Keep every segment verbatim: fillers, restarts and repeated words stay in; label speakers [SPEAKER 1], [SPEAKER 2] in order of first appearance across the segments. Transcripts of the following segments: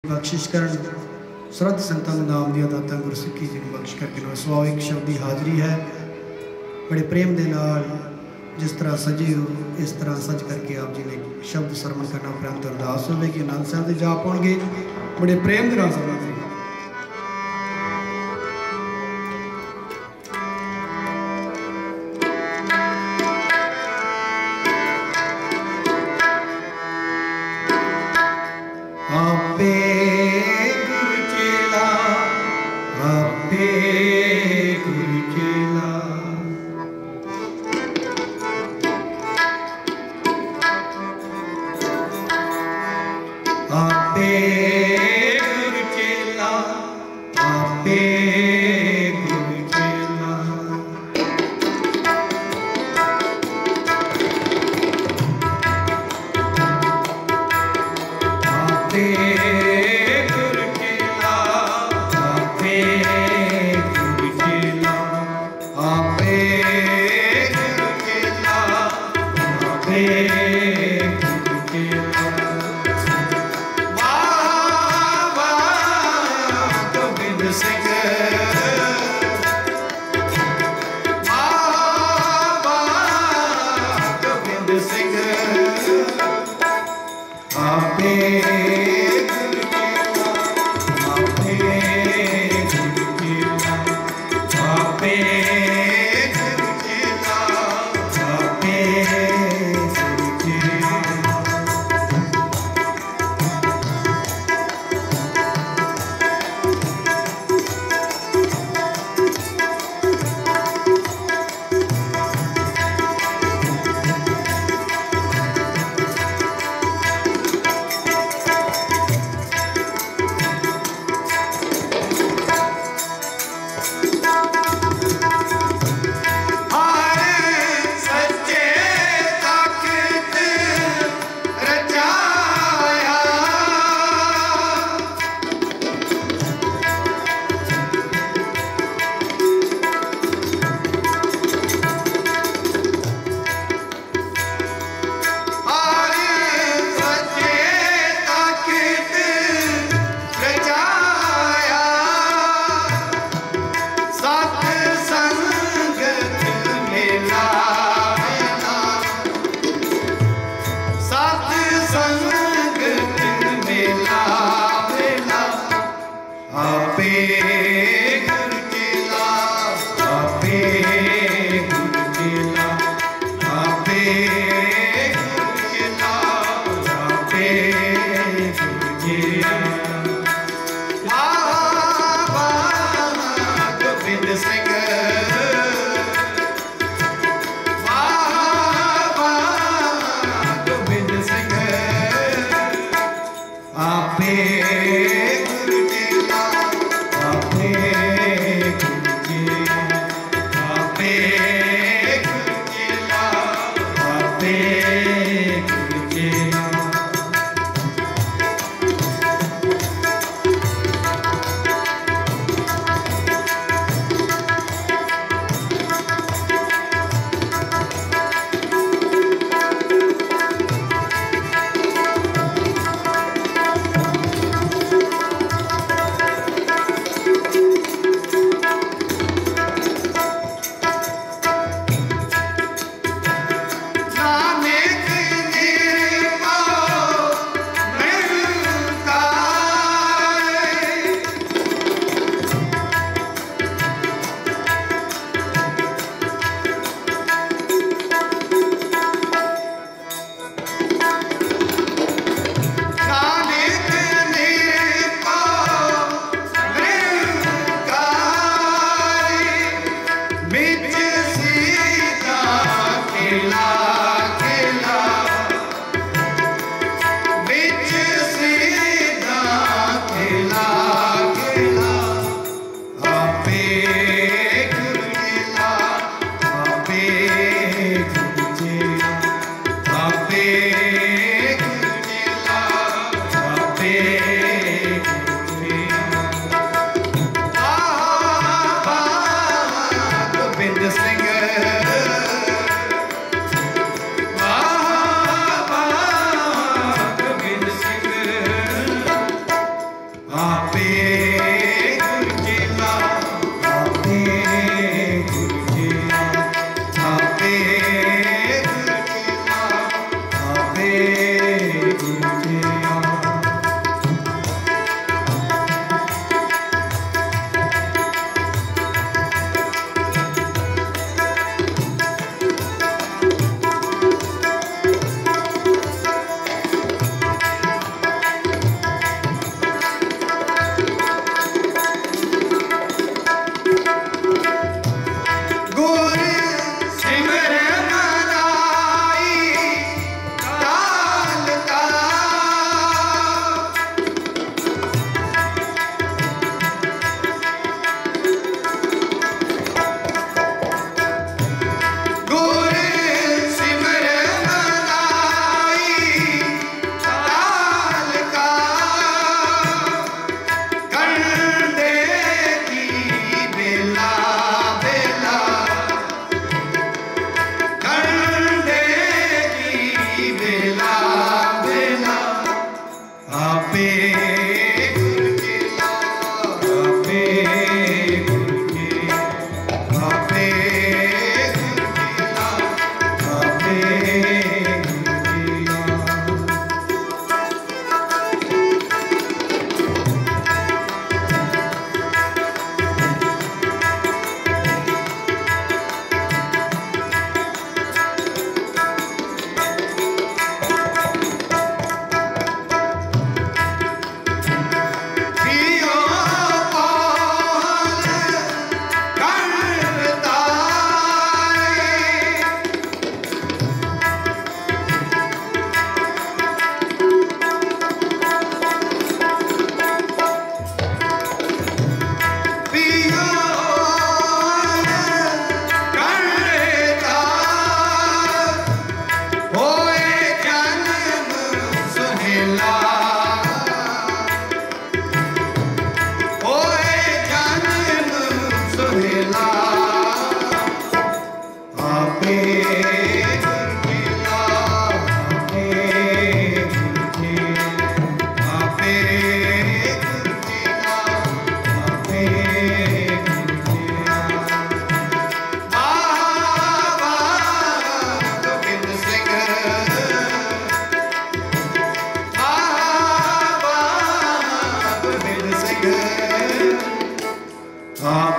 [SPEAKER 1] बख्शिश करन सरद संतां दे नाम दी दाता गुरसिੱਖੀ जी ने बख्श करके नो स्वाभाविक शब्द की हाज़री है। बड़े प्रेम के नाल जिस तरह सजे हो इस तरह सज करके आप जी ने शब्द सरमन करना उपरंत अरदास होगी आनंद साहब जा पाओगे बड़े प्रेम के नाल सरमन करेंगे।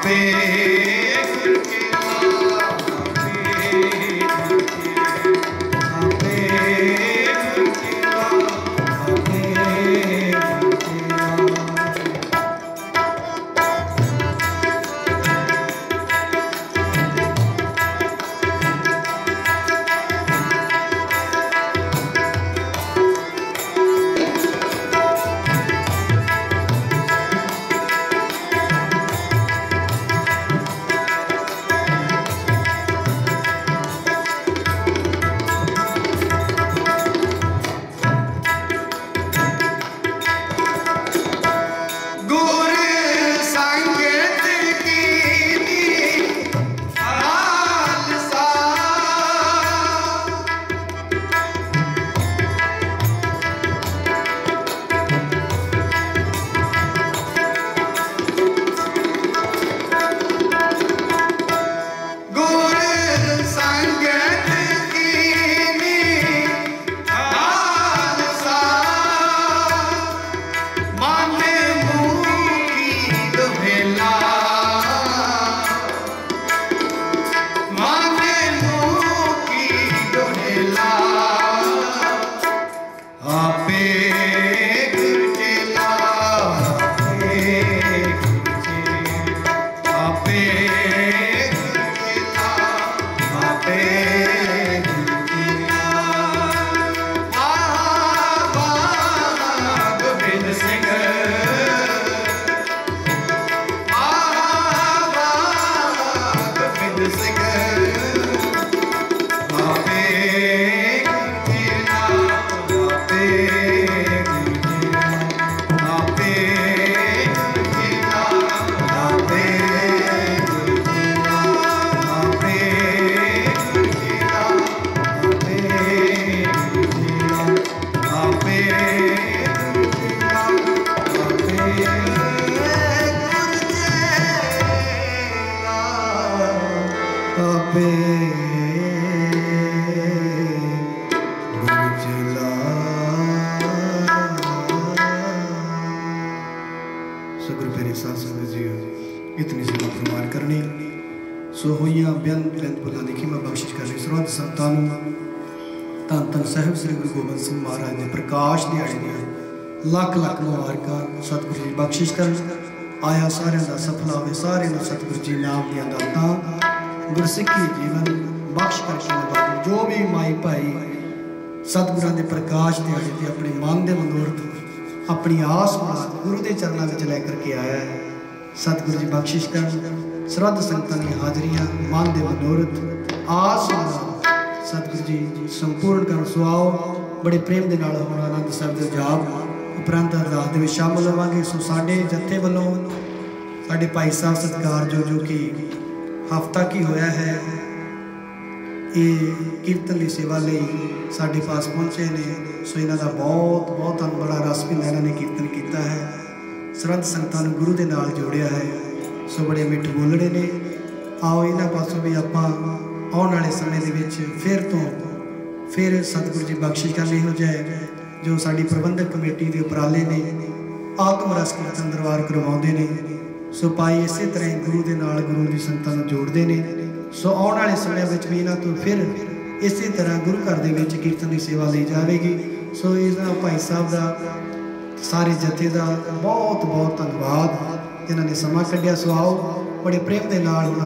[SPEAKER 1] आपे इतनी सेवा प्रमाण करनी सो होइया बेअंत बेअंत बुला लिखी मैं बख्शिश करनी सर्वंत संतां धन धन साहिब श्री गुरु गोबिंद सिंह महाराज के प्रकाश दिहाड़े दी लख लख मुबारकां सतगुरु जी बख्शिश कर आया सारे का सफल आवे सारे सतगुरु जी नाम दियां दातां गुरसिੱਖੀ जीवन बख्श करके जो भी माई भाई सतगुरां दे प्रकाश दिहाड़े ते अपने मन के मनोरथ अपनी आस मुराद गुरु के चरणों में लै करके आया है सतगुरु जी बख्शिश कर श्रद्ध संगतां दी हाजरियां मन के मनोरथ आस सतगुरु जी संपूर्ण कर सुआओ बड़े प्रेम के नाल हुण आनंद साहिब दे जाप उपरंत अरदास दे विच शामिल होवांगे। सो साडे जत्थे वल्लों साडे भाई साहब सत्कार जो जो कि हफ्ता की होया है ये कीर्तन की सेवा लई साडे पास पहुँचे ने। सो इन्हां दा बहुत बहुत बड़ा रस भी इन्हां ने कीर्तन किया है सरहद संगतां नूं गुरु दे नाल जोड़िया है। सो बड़े मिठ बोलने ने आओ इन्हां पासों भी आपां आउण वाले समय दे विच फिर तो फिर सतगुरु जी बख्शिश करनी हो जाए जो साडी प्रबंधक कमेटी के उपराले ने आत्म रस कीर्तन दरबार करवाउंदे ने। सो पाई इस तरह गुरु के नाल गुरु की संगतां नूं जोड़दे ने। सो आउण वाले समय में भी इन्हां तो फिर इस तरह गुरु घर दे विच कीर्तन की सेवा ली जाएगी। सो इन्हां भाई साहब का सारे जथे का बहुत बहुत धन्यवाद जिन्होंने समा कढ़िया। सो आओ बड़े प्रेम के नाल